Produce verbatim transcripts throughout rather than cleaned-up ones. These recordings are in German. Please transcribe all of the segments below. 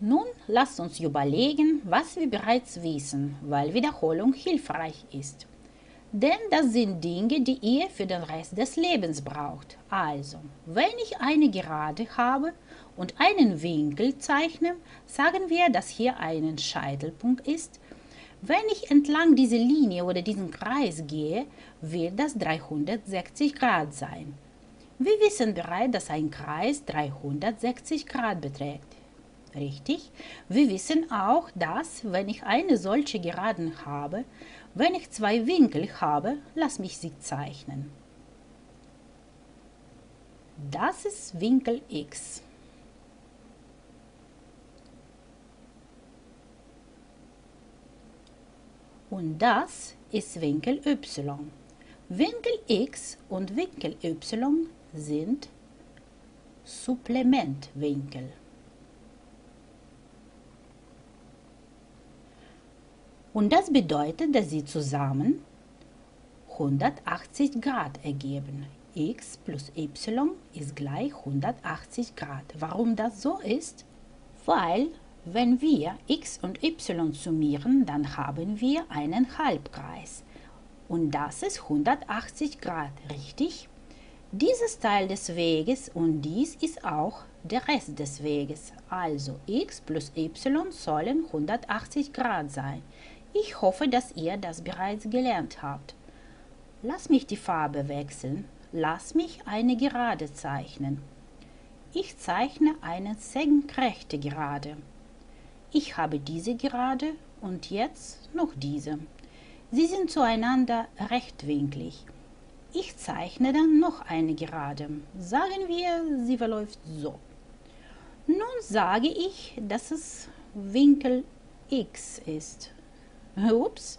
Nun lasst uns überlegen, was wir bereits wissen, weil Wiederholung hilfreich ist. Denn das sind Dinge, die ihr für den Rest des Lebens braucht. Also, wenn ich eine Gerade habe und einen Winkel zeichne, sagen wir, dass hier ein Scheitelpunkt ist. Wenn ich entlang dieser Linie oder diesen Kreis gehe, wird das dreihundertsechzig Grad sein. Wir wissen bereits, dass ein Kreis dreihundertsechzig Grad beträgt. Richtig? Wir wissen auch, dass, wenn ich eine solche Geraden habe, wenn ich zwei Winkel habe, lass mich sie zeichnen. Das ist Winkel X. Und das ist Winkel Y. Winkel X und Winkel Y sind Supplementwinkel. Und das bedeutet, dass sie zusammen hundertachtzig Grad ergeben. X plus Y ist gleich hundertachtzig Grad. Warum das so ist? Weil, wenn wir X und Y summieren, dann haben wir einen Halbkreis. Und das ist hundertachtzig Grad, richtig? Dieses Teil des Weges und dies ist auch der Rest des Weges. Also X plus Y sollen hundertachtzig Grad sein. Ich hoffe, dass ihr das bereits gelernt habt. Lass mich die Farbe wechseln. Lass mich eine Gerade zeichnen. Ich zeichne eine senkrechte Gerade. Ich habe diese Gerade und jetzt noch diese. Sie sind zueinander rechtwinklig. Ich zeichne dann noch eine Gerade. Sagen wir, sie verläuft so. Nun sage ich, dass es Winkel X ist. Ups,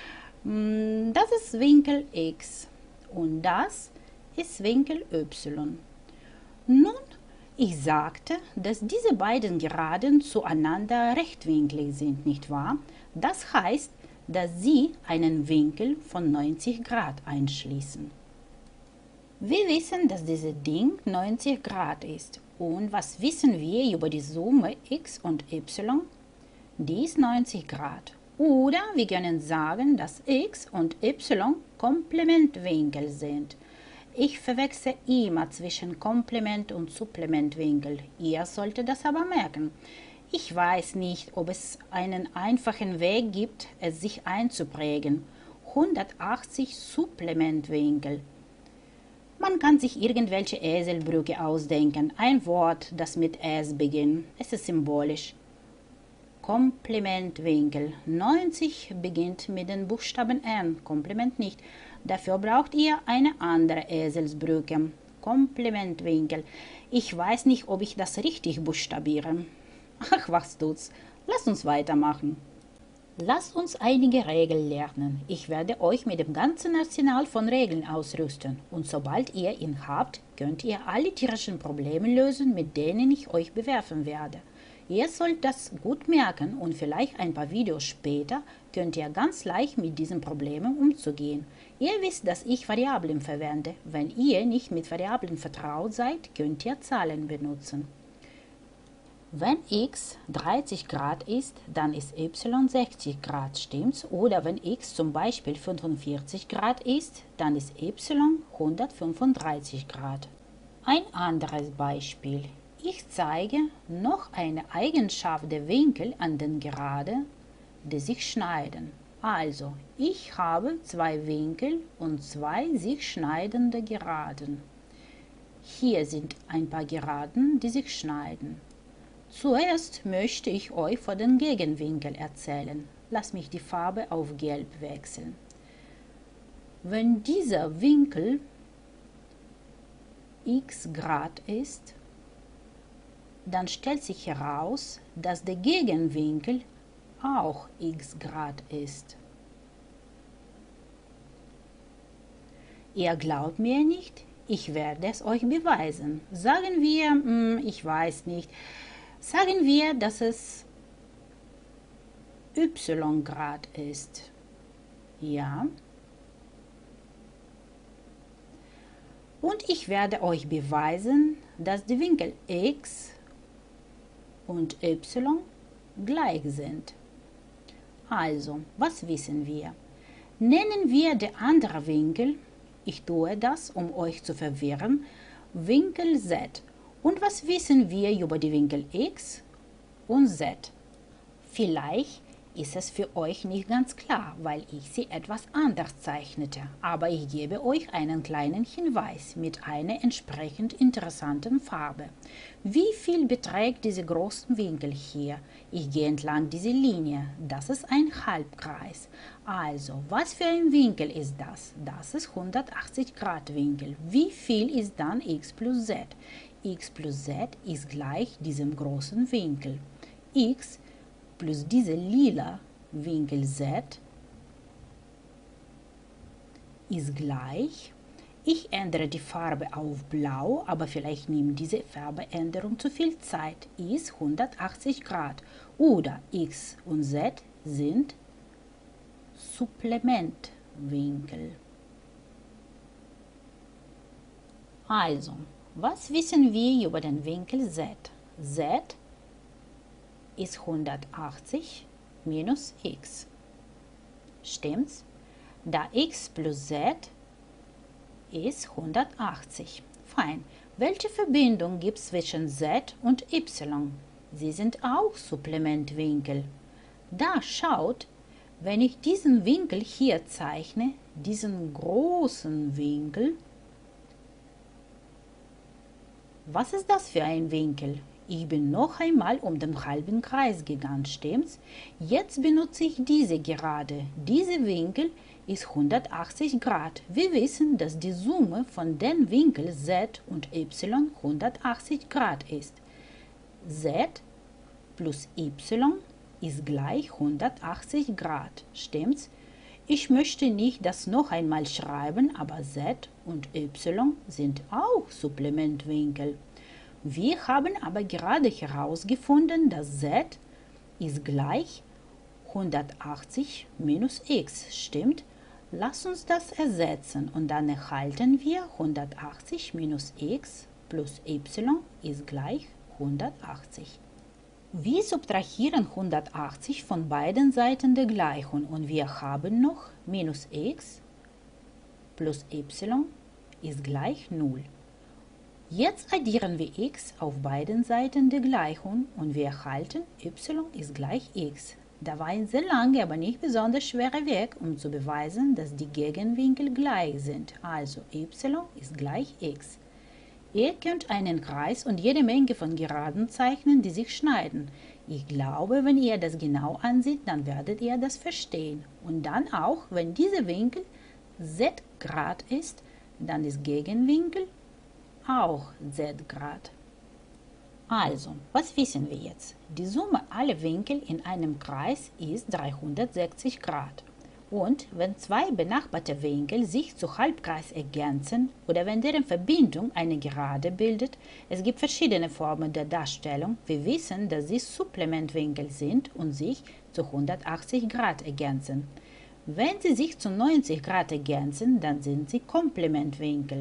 das ist Winkel X und das ist Winkel Y. Nun, ich sagte, dass diese beiden Geraden zueinander rechtwinklig sind, nicht wahr? Das heißt, dass sie einen Winkel von neunzig Grad einschließen. Wir wissen, dass dieses Ding neunzig Grad ist. Und was wissen wir über die Summe X und Y? Die ist neunzig Grad. Oder wir können sagen, dass X und Y Komplementwinkel sind. Ich verwechsle immer zwischen Komplement- und Supplementwinkel. Ihr solltet das aber merken. Ich weiß nicht, ob es einen einfachen Weg gibt, es sich einzuprägen. hundertachtzig Supplementwinkel. Man kann sich irgendwelche Eselbrücke ausdenken. Ein Wort, das mit S beginnt. Es ist symbolisch. Komplementwinkel. neunzig beginnt mit dem Buchstaben N, Komplement nicht. Dafür braucht ihr eine andere Eselsbrücke. Komplementwinkel. Ich weiß nicht, ob ich das richtig buchstabiere. Ach, was tut's. Lasst uns weitermachen. Lasst uns einige Regeln lernen. Ich werde euch mit dem ganzen Arsenal von Regeln ausrüsten. Und sobald ihr ihn habt, könnt ihr alle tierischen Probleme lösen, mit denen ich euch bewerfen werde. Ihr sollt das gut merken und vielleicht ein paar Videos später könnt ihr ganz leicht mit diesen Problemen umzugehen. Ihr wisst, dass ich Variablen verwende. Wenn ihr nicht mit Variablen vertraut seid, könnt ihr Zahlen benutzen. Wenn x dreißig Grad ist, dann ist y sechzig Grad, stimmt's? Oder wenn x zum Beispiel fünfundvierzig Grad ist, dann ist y hundertfünfunddreißig Grad. Ein anderes Beispiel. Ich zeige noch eine Eigenschaft der Winkel an den Geraden, die sich schneiden. Also, ich habe zwei Winkel und zwei sich schneidende Geraden. Hier sind ein paar Geraden, die sich schneiden. Zuerst möchte ich euch von den Gegenwinkeln erzählen. Lasst mich die Farbe auf Gelb wechseln. Wenn dieser Winkel x Grad ist, dann stellt sich heraus, dass der Gegenwinkel auch x Grad ist. Ihr glaubt mir nicht? Ich werde es euch beweisen. Sagen wir, ich weiß nicht, sagen wir, dass es y Grad ist. Ja. Und ich werde euch beweisen, dass die Winkel x und y gleich sind. Also, was wissen wir? Nennen wir den anderen Winkel, ich tue das, um euch zu verwirren, Winkel Z. Und was wissen wir über die Winkel X und Z? Vielleicht ist es für euch nicht ganz klar, weil ich sie etwas anders zeichnete, aber ich gebe euch einen kleinen Hinweis mit einer entsprechend interessanten Farbe. Wie viel beträgt dieser große Winkel hier? Ich gehe entlang dieser Linie. Das ist ein Halbkreis. Also, was für ein Winkel ist das? Das ist hundertachtzig Grad Winkel. Wie viel ist dann x plus z? X plus z ist gleich diesem großen Winkel. X plus diese lila Winkel Z ist gleich, ich ändere die Farbe auf blau, aber vielleicht nimmt diese Farbeänderung zu viel Zeit, ist hundertachtzig Grad. Oder X und Z sind Supplementwinkel. Also, was wissen wir über den Winkel Z? Z ist hundertachtzig minus x. Stimmt's? Da x plus z ist hundertachtzig. Fein. Welche Verbindung gibt es zwischen z und y? Sie sind auch Supplementwinkel. Da schaut, wenn ich diesen Winkel hier zeichne, diesen großen Winkel, was ist das für ein Winkel? Ich bin noch einmal um den halben Kreis gegangen, stimmt's? Jetzt benutze ich diese Gerade. Dieser Winkel ist hundertachtzig Grad. Wir wissen, dass die Summe von den Winkeln z und y hundertachtzig Grad ist. Z plus y ist gleich hundertachtzig Grad, stimmt's? Ich möchte nicht das noch einmal schreiben, aber z und y sind auch Supplementwinkel. Wir haben aber gerade herausgefunden, dass z ist gleich hundertachtzig minus x, stimmt? Lass uns das ersetzen und dann erhalten wir hundertachtzig minus x plus y ist gleich hundertachtzig. Wir subtrahieren hundertachtzig von beiden Seiten der Gleichung und wir haben noch minus x plus y ist gleich null. Jetzt addieren wir x auf beiden Seiten der Gleichung und wir erhalten y ist gleich x. Da war ein sehr langer, aber nicht besonders schwerer Weg, um zu beweisen, dass die Gegenwinkel gleich sind. Also y ist gleich x. Ihr könnt einen Kreis und jede Menge von Geraden zeichnen, die sich schneiden. Ich glaube, wenn ihr das genau ansieht, dann werdet ihr das verstehen. Und dann auch, wenn dieser Winkel z Grad ist, dann ist Gegenwinkel auch z Grad. Also, was wissen wir jetzt? Die Summe aller Winkel in einem Kreis ist dreihundertsechzig Grad. Und wenn zwei benachbarte Winkel sich zu Halbkreis ergänzen oder wenn deren Verbindung eine Gerade bildet, es gibt verschiedene Formen der Darstellung. Wir wissen, dass sie Supplementwinkel sind und sich zu hundertachtzig Grad ergänzen. Wenn sie sich zu neunzig Grad ergänzen, dann sind sie Komplementwinkel.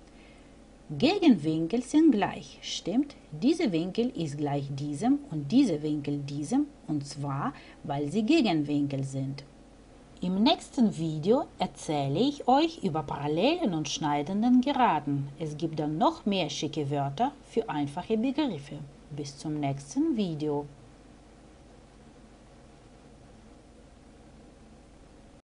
Gegenwinkel sind gleich, stimmt? Dieser Winkel ist gleich diesem und dieser Winkel diesem, und zwar, weil sie Gegenwinkel sind. Im nächsten Video erzähle ich euch über parallelen und schneidenden Geraden. Es gibt dann noch mehr schicke Wörter für einfache Begriffe. Bis zum nächsten Video.